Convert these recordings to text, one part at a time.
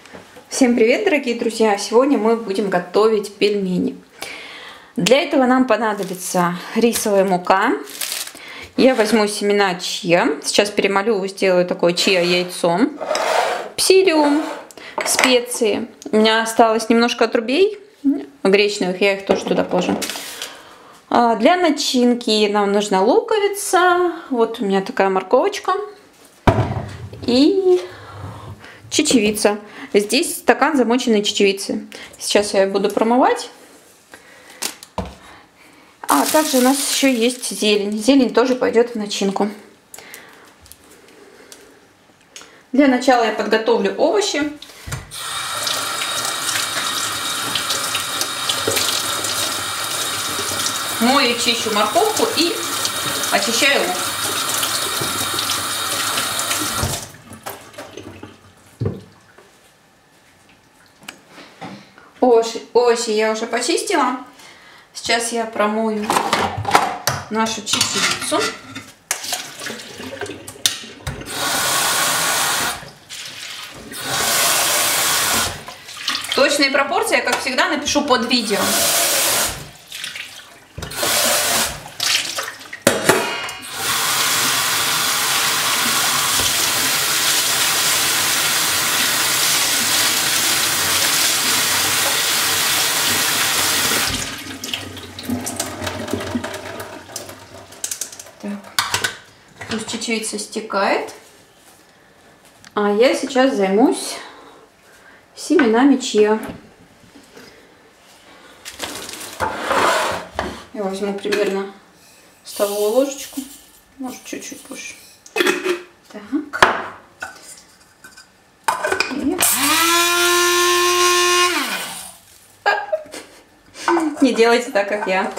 Всем привет, дорогие друзья! Сегодня мы будем готовить пельмени. Для этого нам понадобится рисовая мука. Я возьму семена чиа. Сейчас перемолю, сделаю такое чиа яйцо. Псилиум, специи. У меня осталось немножко отрубей гречневых, я их тоже туда положу. Для начинки нам нужна луковица. Вот у меня такая морковочка. И чечевица. Здесь стакан замоченной чечевицы. Сейчас я ее буду промывать. А также у нас еще есть зелень. Зелень тоже пойдет в начинку. Для начала я подготовлю овощи. Мою, чищу морковку и очищаю лук. Овощи я уже почистила. Сейчас я промою нашу чечевицу. Точные пропорции я, как всегда, напишу под видео. Пусть чечевица стекает. А я сейчас займусь семенами чиа. Я возьму примерно столовую ложечку, может чуть-чуть больше. Так. И... Не делайте так, как я.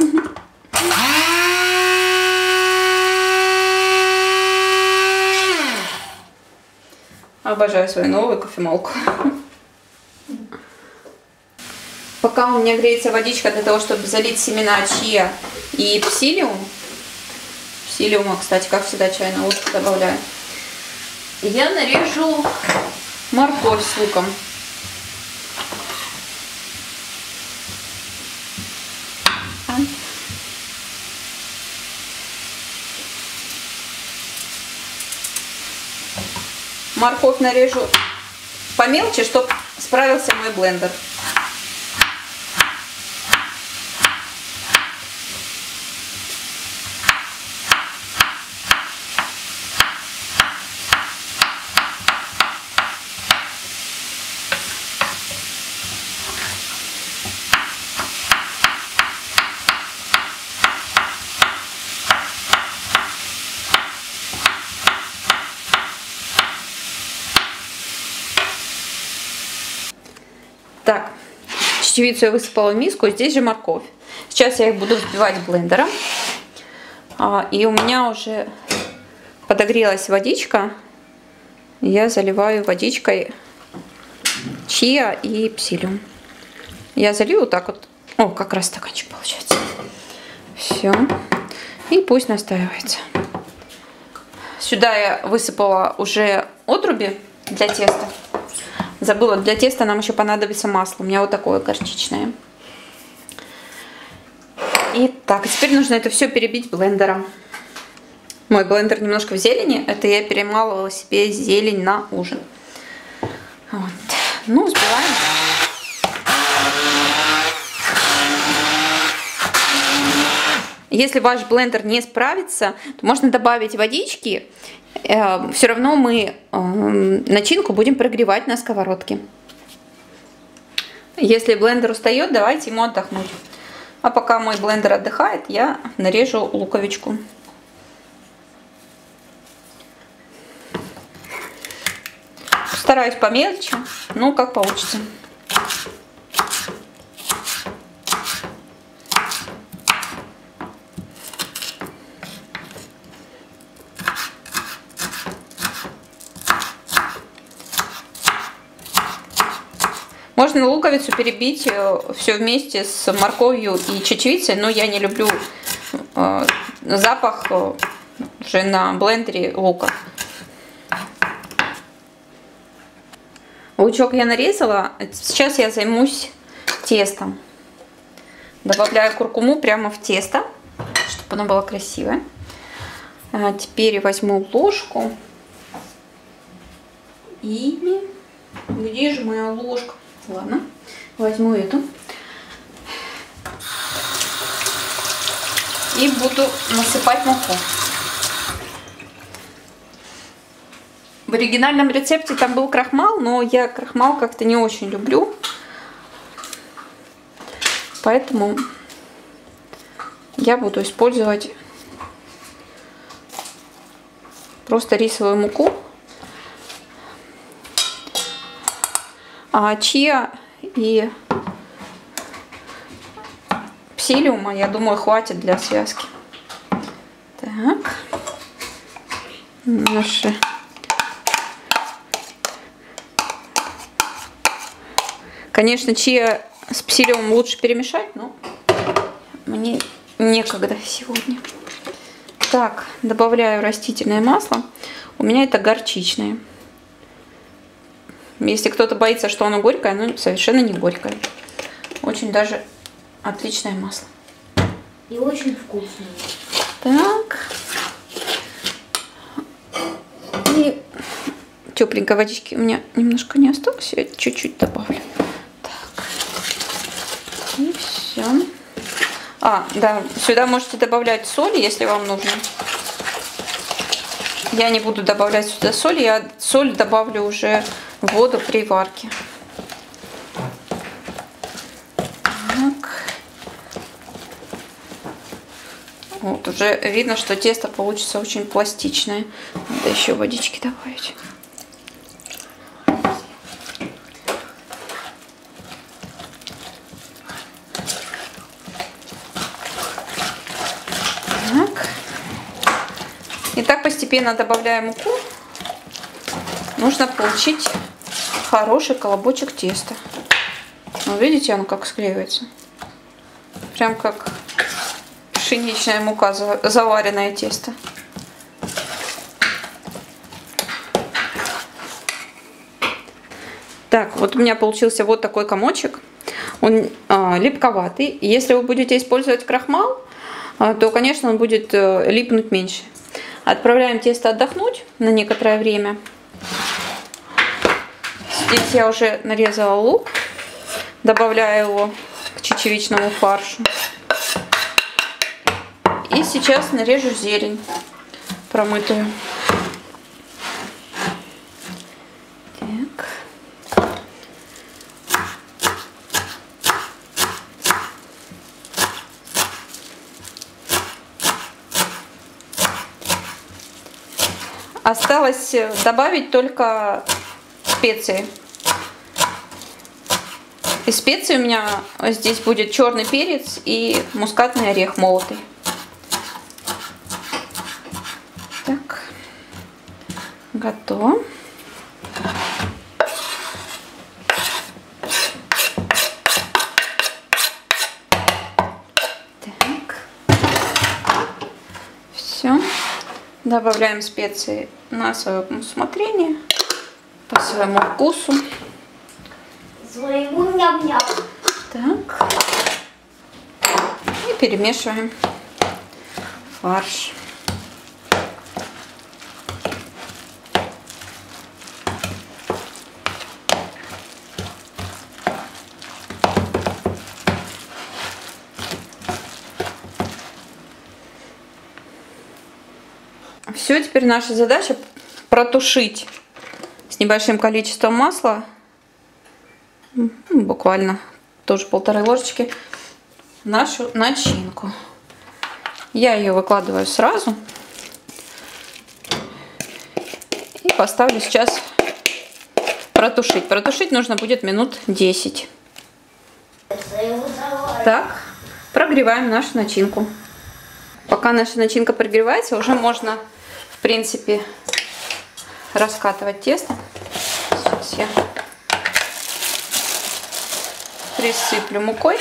Обожаю свою новую кофемолку. Пока у меня греется водичка для того, чтобы залить семена чиа и псилиум. Псилиума, кстати, как всегда, чайную ложку добавляю. Я нарежу морковь с луком. Морковь нарежу помельче, чтобы справился мой блендер. Так, чечевицу я высыпала в миску, здесь же морковь. Сейчас я их буду взбивать блендером. И у меня уже подогрелась водичка. Я заливаю водичкой чиа и псилиум. Я залью вот так вот. О, как раз стаканчик получается. Все. И пусть настаивается. Сюда я высыпала уже отруби для теста. Забыла, для теста нам еще понадобится масло. У меня вот такое горчичное. Итак, теперь нужно это все перебить блендером. Мой блендер немножко в зелени. Это я перемалывала себе зелень на ужин. Вот. Ну, взбиваем. Если ваш блендер не справится, то можно добавить водички. Все равно мы начинку будем прогревать на сковородке. Если блендер устает, давайте ему отдохнуть. А пока мой блендер отдыхает, я нарежу луковичку. Стараюсь помельче, ну как получится. Можно луковицу перебить все вместе с морковью и чечевицей, но я не люблю запах уже на блендере лука. Лучок я нарезала. Сейчас я займусь тестом. Добавляю куркуму прямо в тесто, чтобы оно было красивое. Теперь возьму ложку. И где же моя ложка? Ладно, возьму эту. И буду насыпать муку. В оригинальном рецепте там был крахмал, но я крахмал как-то не очень люблю. Поэтому я буду использовать просто рисовую муку. А чиа и псилиума, я думаю, хватит для связки. Так. Наши. Конечно, чиа с псилиумом лучше перемешать, но мне некогда сегодня. Так, добавляю растительное масло. У меня это горчичное. Если кто-то боится, что оно горькое, оно совершенно не горькое. Очень даже отличное масло. И очень вкусное. Так. И тепленькой водички у меня немножко не осталось. Я чуть-чуть добавлю. Так. И все. Да, сюда можете добавлять соль, если вам нужно. Я не буду добавлять сюда соль. Я соль добавлю уже в воду при варке. Так. Вот, уже видно, что тесто получится очень пластичное. Надо еще водички добавить. Так. И так постепенно добавляя муку, нужно получить хороший колобочек теста. Ну, видите, оно как склеивается. Прям как пшеничная мука, заваренное тесто. Так, вот у меня получился вот такой комочек. Он липковатый. Если вы будете использовать крахмал, то, конечно, он будет липнуть меньше. Отправляем тесто отдохнуть на некоторое время. Здесь я уже нарезала лук. Добавляю его к чечевичному фаршу. И сейчас нарежу зелень промытую. Так. Осталось добавить только специи. Из специй у меня здесь будет черный перец и мускатный орех молотый. Так, готово. Так, все. Добавляем специи на свое усмотрение, по своему вкусу. Своему ням-ням. Так. И перемешиваем фарш. Все, теперь наша задача протушить с небольшим количеством масла, буквально тоже 1,5 ложечки, нашу начинку. Я ее выкладываю сразу и поставлю сейчас протушить. Протушить нужно будет минут 10. Так, прогреваем нашу начинку. Пока наша начинка прогревается, уже можно, в принципе, раскатывать тесто. Сейчас я присыплю мукой.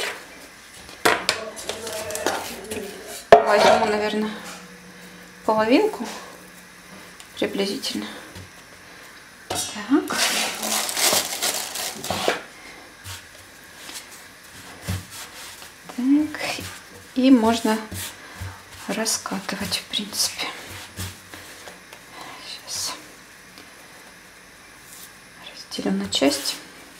Возьму, наверное, половинку приблизительно. Так. И можно раскатывать, в принципе. Сейчас разделю на части.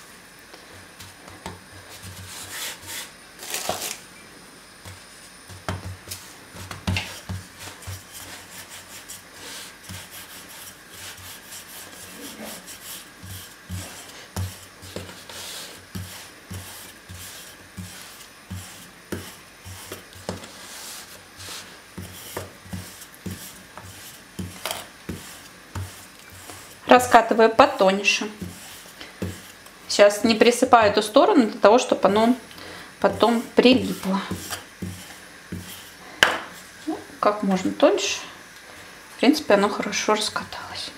Раскатываю потоньше. Сейчас не присыпаю эту сторону для того, чтобы оно потом прилипло. Ну, как можно тоньше. В принципе, оно хорошо раскаталось.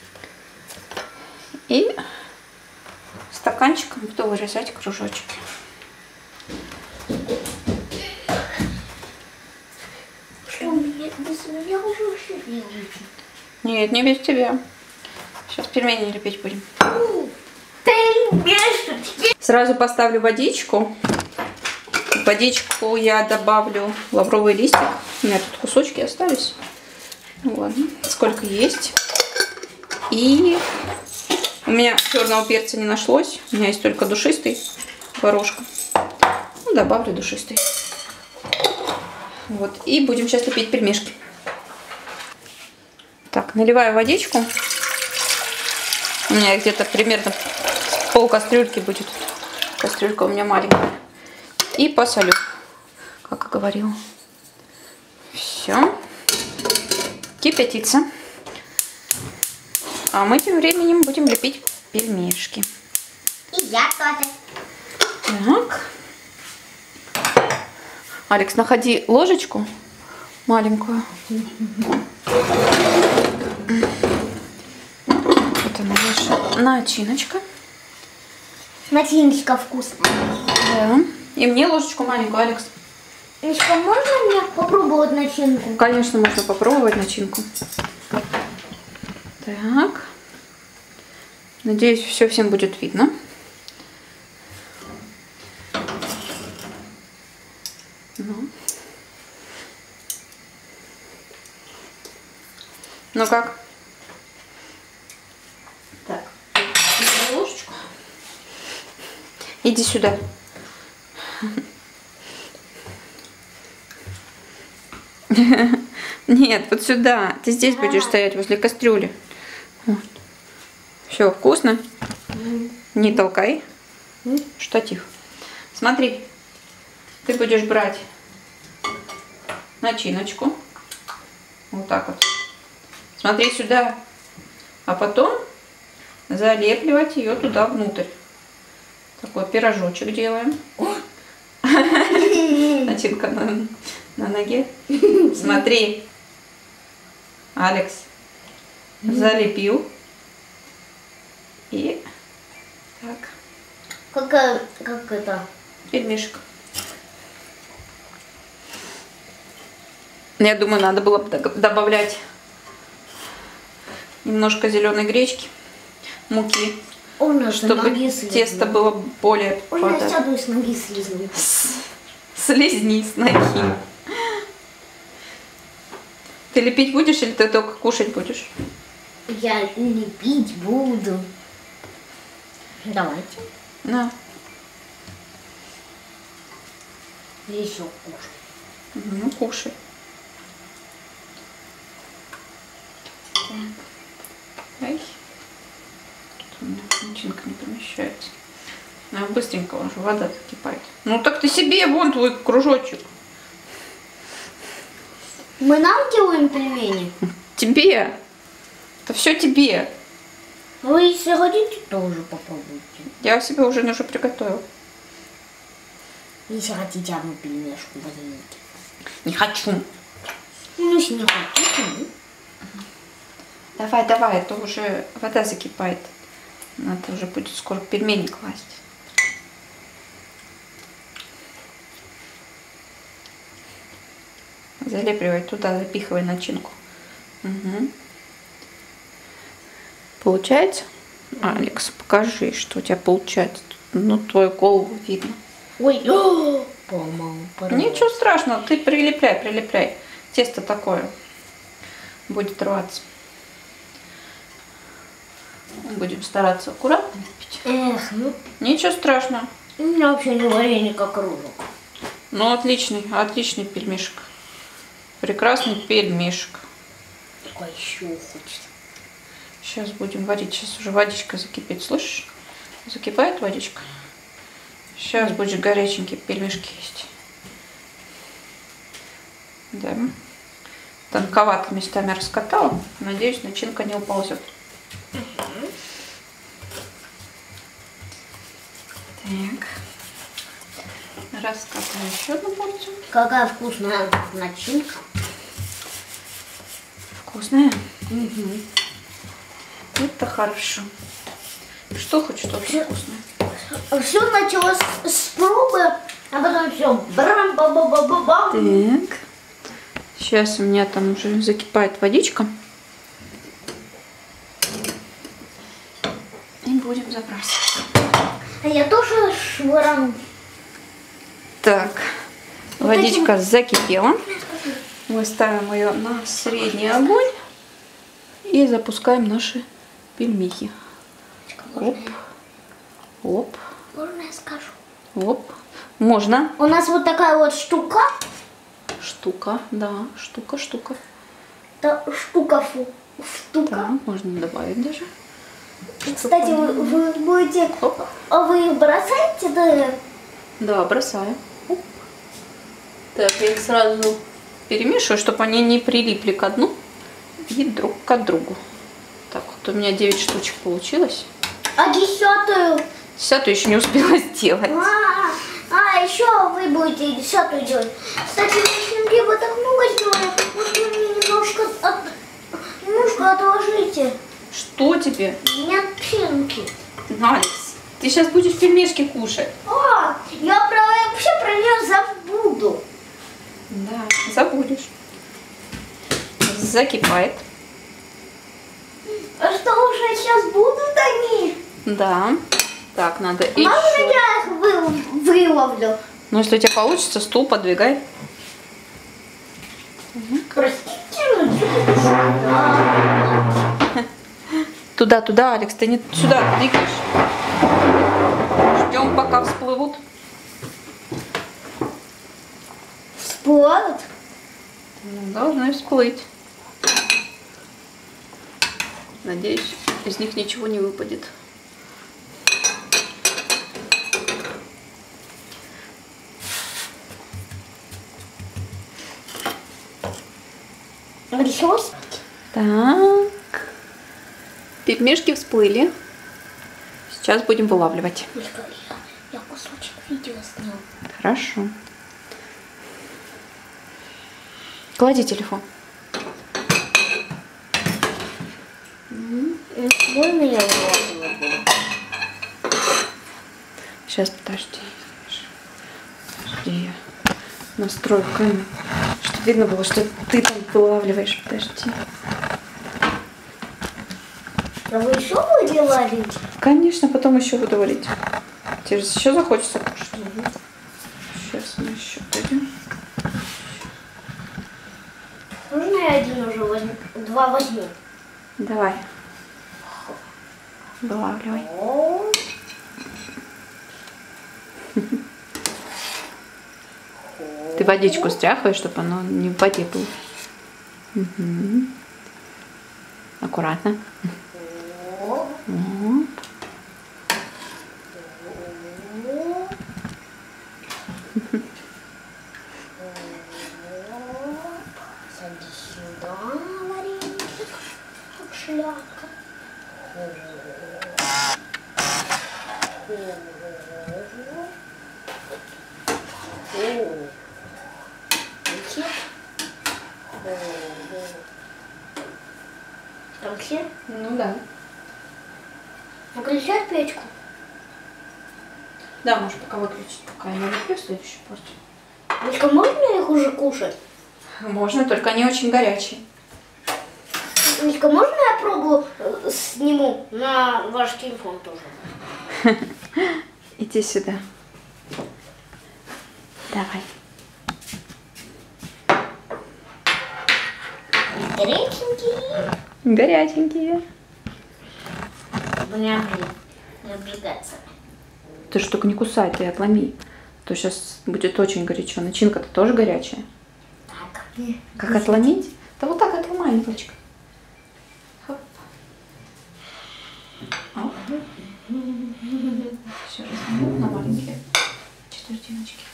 И стаканчиком буду вырезать кружочки. Что, без меня уже вообще не лучше? Нет, не без тебя. Сейчас пельмени лепить будем. Сразу поставлю водичку. В водичку я добавлю лавровый листик. У меня тут кусочки остались. Ну ладно, сколько есть. И у меня черного перца не нашлось. У меня есть только душистый горошка. Ну, добавлю душистый. Вот. И будем сейчас лепить пельмешки. Так, наливаю водичку. У меня где-то примерно пол кастрюльки будет. Кастрюлька у меня маленькая. И посолю, как и говорила. Все. Кипятится. А мы тем временем будем лепить пельмешки. И я тоже. Так. Алекс, находи ложечку маленькую. Вот она наша начиночка. Начиночка вкусная. Да. И мне ложечку маленькую, Алекс. Мишка, можно мне попробовать начинку? Конечно, можно попробовать начинку. Так. Надеюсь, все всем будет видно. Ну как? Так, ложечку. Иди сюда. Нет, вот сюда. Ты здесь будешь стоять возле кастрюли. Вот. Все, вкусно? Не толкай. Штатив. Смотри, ты будешь брать начиночку. Вот так вот. Смотри сюда. А потом залепливать ее туда внутрь. Такой пирожочек делаем. Начинка на ноге. Смотри. Алекс залепил. И так. Как это? Пельмешек. Я думаю, надо было бы добавлять немножко зеленой гречки, муки, чтобы тесто было более Я сяду и с ноги слизну. Слизни с ноги. Ты лепить будешь или ты только кушать будешь? Я лепить буду. Давайте. На. Еще кушать. Ну, кушай. Ай. Тут у меня начинка не помещается. Она быстренько уже вода закипает. Ну так ты себе, вон твой кружочек. Мы нам делаем пельмени? Тебе. Это все тебе. Вы, если хотите, тоже попробуйте. Я себе уже приготовила. Если хотите одну пельмешку, возьмите. Не хочу. Ну, если не хотите, ну. Давай, давай, это уже вода закипает. Надо уже будет скоро пельмени класть. Залепливай туда, запихивай начинку. Угу. Получается? Алекс, покажи, что у тебя получается. Ну, твою голову видно. Ой, Ничего страшного, ты прилепляй, прилепляй. Тесто такое будет рваться. Будем стараться аккуратно лепить. Эх, ну. Ничего страшного. У меня вообще не варенье, как кружок. Ну, отличный, отличный пельмешек. Прекрасный пельмешек. Такой еще хочется. Сейчас будем варить. Сейчас уже водичка закипит. Слышишь? Закипает водичка. Сейчас будешь горяченькие пельмешки есть. Да. Тонковато местами раскатала. Надеюсь, начинка не уползет. Так. Раскатываю еще одну порцию. Какая вкусная начинка. Вкусная? Угу. Это хорошо. Что хоть что-то вкусное? Все началось с пробы, а потом все. Брам, ба ба ба ба бам. Так. Сейчас у меня там уже закипает водичка. И будем забрасывать. А я тоже швырну. Так. Вот Водичка закипела. Мы ставим ее на средний огонь. И запускаем наши пельмехи. Оп. Оп. Можно я скажу? Оп. Можно. У нас вот такая вот штука. Штука, да. Штука. Да, штука. Да, можно добавить даже. Кстати, вы будете... Оп. А вы бросаете, да? Да, бросаем. Оп. Так, я их сразу перемешиваю, чтобы они не прилипли к дну и друг к другу. Так, вот у меня 9 штучек получилось. А 10-ю? 10-ю еще не успела сделать. Еще вы будете 10-ю делать. Кстати, если вы так много сделали, вот вы мне немножко отложите. Что тебе? У меня пенки. Алекс, ты сейчас будешь пельмешки кушать. Я вообще про нее забуду. Да, забудешь. Закипает. А что уже сейчас будут они? Да. Так, надо Можно еще. я их выловлю? Ну, если у тебя получится, стул подвигай. Простите, Туда, Алекс, ты не сюда двигаешь. Ждем, пока всплывут. всплывают? Должны всплыть. Надеюсь, из них ничего не выпадет. Решилась? Так. Пельмешки всплыли. Сейчас будем вылавливать. Я кусочек видео снял. Хорошо. Клади телефон. Можно я вылавливать буду? Сейчас, подожди. Подожди, я настрою камеру, чтобы видно было, что ты там вылавливаешь. Подожди. А вы еще будете ловить? Конечно, потом еще буду варить. Тебе же еще захочется кушать. Сейчас мы еще пойдем. Можно я один уже возьму? 2 возьму. Давай. Вылавливай. Ты водичку стряхиваешь, чтобы оно не в воде было. Угу. Аккуратно. Угу. Садись сюда, варенье, как шляпка. Там все? Ну да. Выключать печку? Да, можешь пока выключить, пока я не выпью следующую порцию. Только можно их уже кушать? Можно, только они очень горячие. Мишка, можно я пробую сниму на ваш телефон тоже? Иди сюда. Давай. Горяченькие. Горяченькие. Не обжигаться. Ты ж только не кусай, ты отломи. А то сейчас будет очень горячо. Начинка-то тоже горячая. Так. Как отломить? Да вот так отломай, Нилочка. Хоп. Оп. Все разломил на маленькие четвертиночки.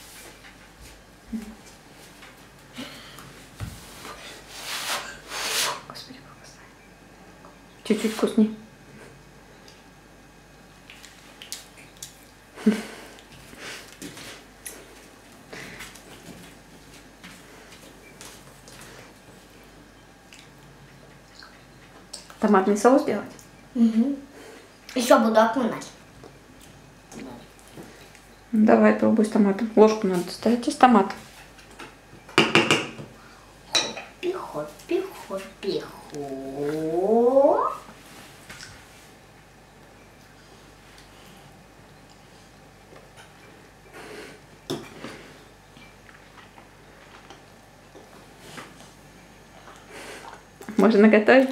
Господи, благослови. Чуть-чуть вкуснее. Томатный соус делать? Угу. Еще буду окунать. Давай пробуй с томатом. Ложку надо достать из томата. Хоппи, хоппи, хоп. Можно готовить.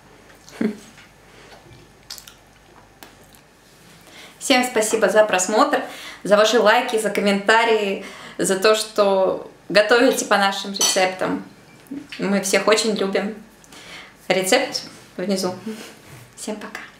Всем спасибо за просмотр, за ваши лайки, за комментарии, за то, что готовите по нашим рецептам. Мы всех очень любим. Рецепт внизу. Всем пока.